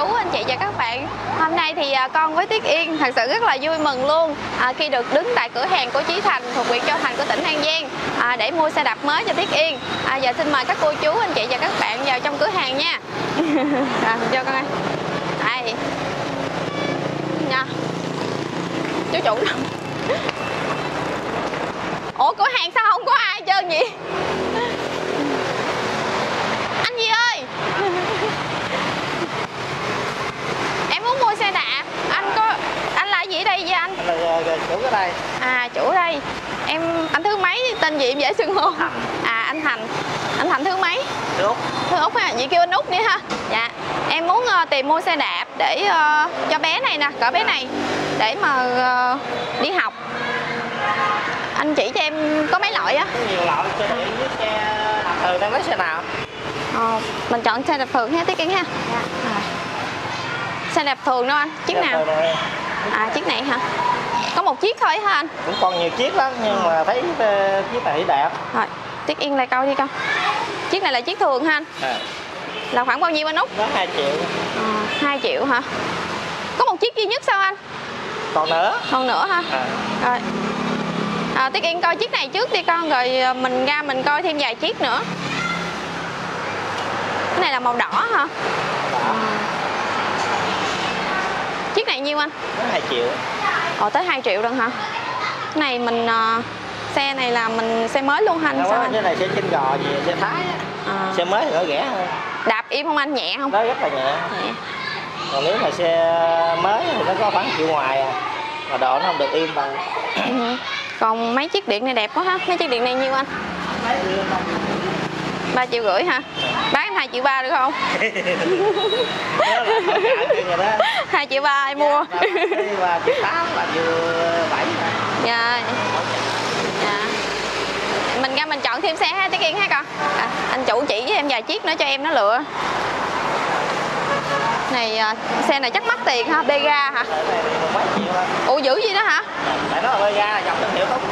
chú, anh chị và các bạn. Hôm nay thì con với Tuyết Yên thật sự rất là vui mừng luôn khi được đứng tại cửa hàng của Chí Thành thuộc huyện Châu Thành của tỉnh An Giang để mua xe đạp mới cho Tuyết Yên. Giờ xin mời các cô chú, anh chị và các bạn vào trong cửa hàng nha. Cho con ơi. Đây. Nha. Chú chủ đâu? Ủa cửa hàng sao không có ai hết trơn vậy? Anh gì ơi? Em muốn mua xe đạp. Anh là gì ở đây vậy anh? Anh là chủ ở đây. Chủ ở đây. Anh thứ mấy, tên gì em dễ xưng hô? Anh Thành. Anh Thành thứ mấy? Thứ Út ha, vậy kêu anh Út nữa ha. Dạ. Em muốn tìm mua xe đạp để cho bé này nè, cỡ bé này để mà đi học. Anh chỉ cho em có mấy loại á? Có nhiều loại, xe điện với xe đạp thường, đang lấy xe nào? Mình chọn xe đạp thường ha Tuyết Yên ha. Dạ. Xe đạp thường đâu anh? Chiếc nào? Chiếc này hả? Có một chiếc thôi hả anh? Cũng còn nhiều chiếc lắm nhưng mà thấy chiếc này đẹp. Rồi, Tuyết Yên lại câu đi con. Chiếc này là chiếc thường ha anh? Là khoảng bao nhiêu anh Út? Đó 2 triệu. 2 triệu hả? Có một chiếc duy nhất sao anh? Còn nữa. Còn nữa hả? Rồi. Tuyết Yên coi chiếc này trước đi con, rồi mình ra mình coi thêm vài chiếc nữa. Cái này là màu đỏ hả? Đỏ. Chiếc này nhiêu anh? Tới 2 triệu. Tới 2 triệu rồi hả? Cái này mình xe này là mình xe mới luôn hả anh? Sao anh? Cái này xe trên gò gì, xe Thái á. Xe mới thì nó rẻ hơn. Đạp im không anh, nhẹ không? Nó rất là nhẹ. Còn nếu mà xe mới thì nó có khoảng triệu ngoài mà độ nó không được im bằng. Còn mấy chiếc điện này đẹp quá ha. Mấy chiếc điện này nhiêu anh? 3,5 triệu hả? Bán em 2,3 triệu được không? 2,3 triệu em mua. 3,8 triệu là vừa 7 rồi. Dạ. Mình ra mình chọn thêm xe ha Tuyết Yên ha con. Anh chủ chỉ với em vài chiếc nữa cho em nó lựa. Này xe này chắc mắc tiền ha, Bega hả? Ủa dữ gì đó hả? Tại nó là Bega là dòng thương hiệu tốt.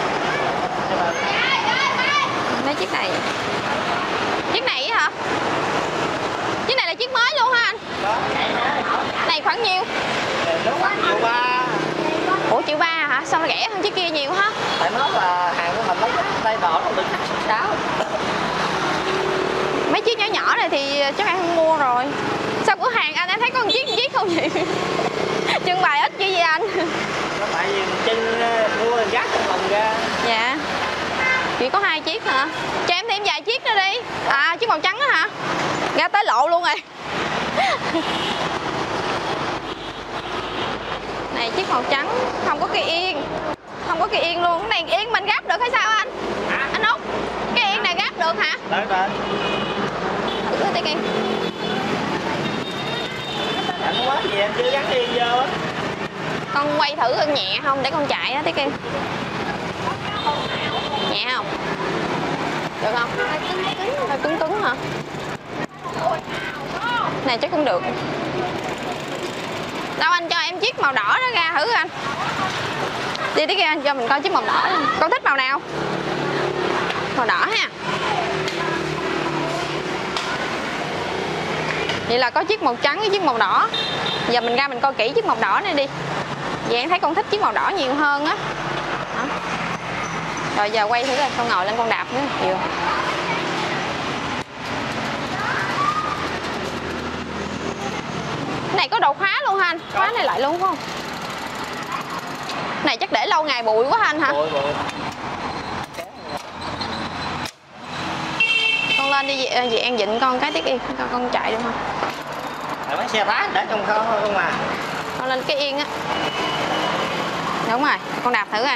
Mấy chiếc này. Chiếc này hả? Chiếc này là chiếc mới luôn hả anh? Này khoảng nhiêu? Nó khoảng 1,3 triệu. Ủa 1,3 triệu hả? Sao nó rẻ hơn chiếc kia nhiều hả? Tại nó là hàng của mình lấy tay đỏ nó được 6. Mấy chiếc nhỏ nhỏ này thì chắc em không mua rồi. Sao cửa hàng anh em thấy có một chiếc không vậy? Trưng bày ít chứ gì anh? Tại vì chân mua gác cho mình ra. Dạ. Chỉ có 2 chiếc hả? Cho em thêm vài chiếc nữa đi. Chiếc màu trắng đó hả? Ra tới lộ luôn rồi. Này chiếc màu trắng, không có cây yên. Không có cây yên luôn. Cái này yên mình gáp được hay sao anh? Anh Út, cái yên này gáp được hả? Được. Thử cái Yên. Anh không quá gì em chưa gắn yên vô á. Con quay thử con nhẹ không để con chạy á Tuyết Yên. Nhẹ không? Được không? Hơi cứng hả? Này chắc cũng được. Đâu anh cho em chiếc màu đỏ đó ra thử anh. Đi Tuyết Yên, anh cho mình coi chiếc màu đỏ. Con thích màu nào? Màu đỏ ha. Vậy là có chiếc màu trắng với chiếc màu đỏ. Giờ mình ra mình coi kỹ chiếc màu đỏ này đi. Vậy em thấy con thích chiếc màu đỏ nhiều hơn á. Rồi giờ quay thử coi, con ngồi lên con đạp nữa. Nhiều. Cái này có độ khóa luôn ha anh? Khóa này lại luôn phải không? Cái này chắc để lâu ngày bụi quá anh hả? Bụi. Con lên đi chị An dịnh con cái Tuyết Yên, con chạy được không? Tại mấy xe Thái để trong không mà. Con lên cái yên á. Đúng rồi, con đạp thử coi.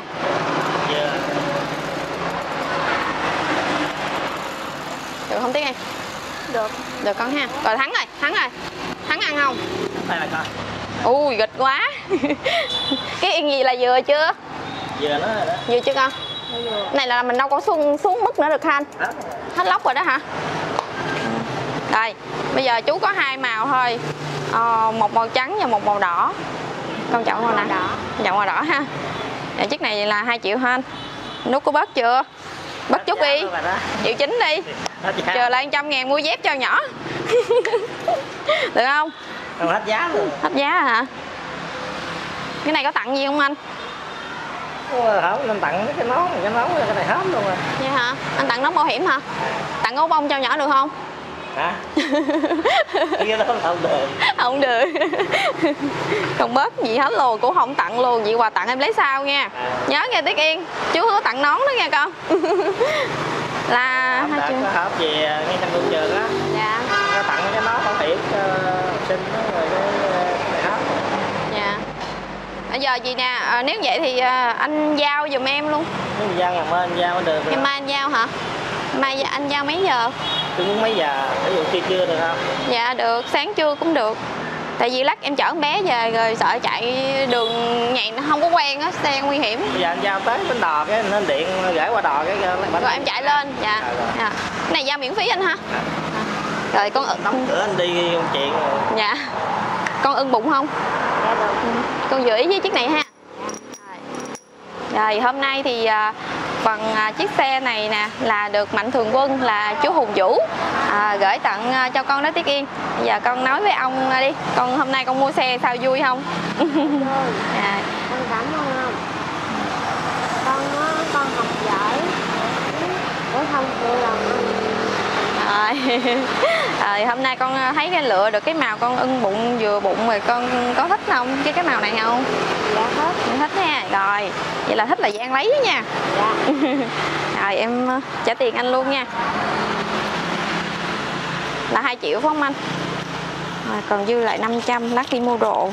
Được không Tuyết Yên? Được. Được con ha. Rồi thắng rồi. Thắng ăn không? Đây là coi. Ui nghịch quá. Cái yên gì là vừa chưa? Vừa nó rồi đó. Vừa chưa con? Này là mình đâu có xuống mức nữa được ha anh? Hết lốc rồi đó hả? Đây, bây giờ chú có 2 màu thôi. Một màu trắng và một màu đỏ. Con chọn màu nào? Chọn màu đỏ ha. Chiếc này là 2 triệu ha anh. Nút có bớt chưa? Bớt chút đi. 1,9 triệu đi. Chờ lại 100.000 mua dép cho nhỏ. Được không? Không hết giá luôn. Hết giá hả? Cái này có tặng gì không anh? Không, nên tặng cái nón là cái này hết luôn rồi. Vậy hả? Anh tặng nón bảo hiểm hả? Tặng gấu bông cho nhỏ được không? Hả? Cái đó không được. Không được. Không bớt gì hết luôn, cũng không tặng luôn. Vậy quà tặng em lấy sau nha. Nhớ nghe Tiết Yên, chú hứa tặng nón đó nha con. Là Không, đã có hộp về ngay trong công trường á. Dạ. Nó tặng cái nón bảo hiểm cho học sinh đó, rồi cái này hết. Dạ. Bây giờ gì nè, nếu vậy thì anh giao giùm em luôn. Nếu mà giao ngày mai anh giao được. Ngày mai anh giao hả? Mai anh giao mấy giờ? Tôi muốn mấy giờ? Ví dụ trưa được không? Dạ được, sáng trưa cũng được. Tại vì lát em chở con bé về rồi sợ chạy đường nhạy nó không có quen á, xe nguy hiểm. Bây giờ anh giao tới bến đò cái nên điện gửi qua đò cái rồi em chạy lên. Dạ. Dạ. Cái này giao miễn phí anh ha. Rồi con đóng cửa anh đi công chuyện rồi. Dạ. Con ưng bụng không? Dạ được. Con giữ ý với chiếc này ha. Rồi hôm nay thì phần chiếc xe này nè là được Mạnh Thường Quân là chú Hùng Vũ gửi tặng cho con đó Tiết Yên. Bây giờ con nói với ông đi, con hôm nay con mua xe sao vui không? À. Con cảm ơn ông. Con học giỏi để không phụ lòng anh. Rồi hôm nay con thấy cái lựa được cái màu con ưng bụng vừa bụng rồi con có thích không cái màu này không? Dạ hết. Thích nha. Rồi vậy là thích là Giang lấy nha. Dạ. Rồi em trả tiền anh luôn nha. Là 2 triệu phải không anh? Rồi, còn dư lại 500 lát đi mua đồ.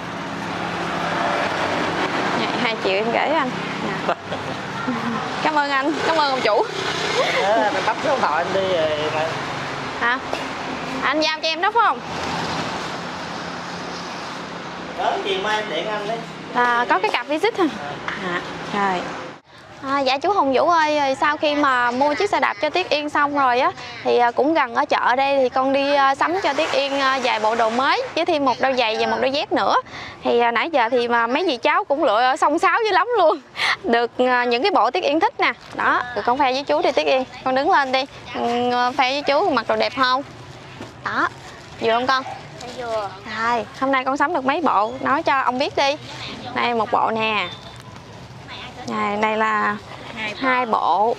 2 triệu em gửi anh. Dạ. Cảm ơn anh, cảm ơn ông chủ. Mình bắt số điện thoại anh đi rồi mà. Hả? Anh giao cho em đó phải không? Đến chiều mai em điện anh đấy. Có cái cặp visit hả? Rồi. Dạ chú Hùng Vũ ơi, sau khi mà mua chiếc xe đạp cho Tiết Yên xong rồi á thì cũng gần ở chợ đây thì con đi sắm cho Tiết Yên vài bộ đồ mới với thêm một đôi giày và một đôi dép nữa. Thì nãy giờ thì mà mấy dì cháu cũng lựa xông xáo dữ lắm luôn. Được những cái bộ Tiết Yên thích nè. Đó, rồi con khoe với chú đi Tiết Yên. Con đứng lên đi. Khoe với chú mặc đồ đẹp không? Đó, vừa không con? Vừa. Rồi, hôm nay con sắm được mấy bộ, nói cho ông biết đi. Đây một bộ nè. Này là 2 bộ.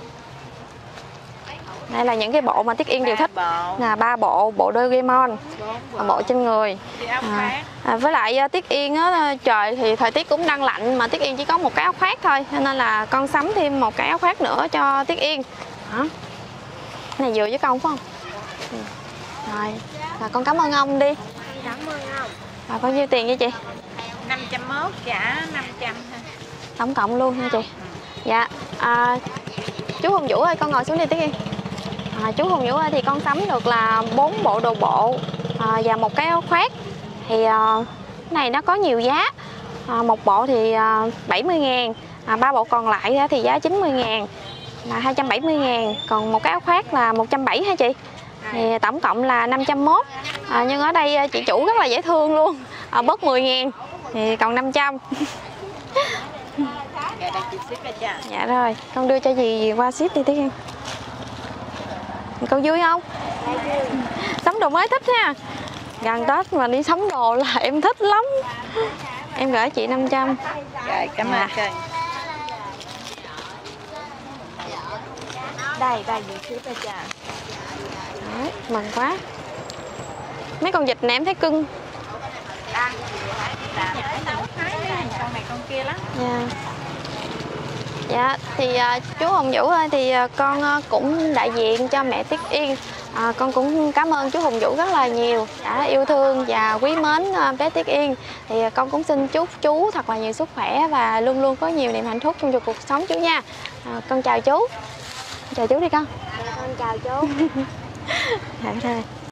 Đây là những cái bộ mà Tiết Yên đều thích. Là 3 bộ, bộ Doraemon, bộ trên người. Với lại Tiết Yên á, trời thì thời tiết cũng đang lạnh mà Tiết Yên chỉ có một cái áo khoác thôi, cho nên là con sắm thêm một cái áo khoác nữa cho Tiết Yên. Đó. Cái này vừa với con phải không? Rồi, con cảm ơn ông đi. Cảm ơn ông. Rồi bao nhiêu tiền vậy chị? 501 trả 500 ha. Tổng cộng luôn nha chị. Dạ. Chú Hùng Vũ ơi, con ngồi xuống đi Tiết Yên. Chú Hùng Vũ ơi, thì con sắm được là 4 bộ đồ bộ và một cái áo khoác. Thì cái này nó có nhiều giá. Một bộ thì 70.000, 3 bộ còn lại thì giá 90.000 là 270.000, còn một cái áo khoác là 170 hả chị? Thì tổng cộng là 501. Nhưng ở đây chị chủ rất là dễ thương luôn, bớt 10.000 thì còn 500. Dạ rồi, con đưa cho dì qua ship đi Tiết Yên. Cô vui không? Sắm đồ mới thích ha. Gần Tết mà đi sắm đồ là em thích lắm. Em gửi chị 500. Rồi, cảm ơn cô. Đây, dì ship cho cha. Đấy, mừng quá. Mấy con vịt này em thấy cưng. Con này con kia lắm. Dạ. Dạ, thì chú Hùng Vũ ơi, thì con cũng đại diện cho mẹ Tiết Yên. Con cũng cảm ơn chú Hùng Vũ rất là nhiều đã yêu thương và quý mến bé Tiết Yên. Thì con cũng xin chúc chú thật là nhiều sức khỏe và luôn luôn có nhiều niềm hạnh phúc trong cuộc sống chú nha. Con chào chú. Chào chú đi con. Con chào chú. Dạ thôi.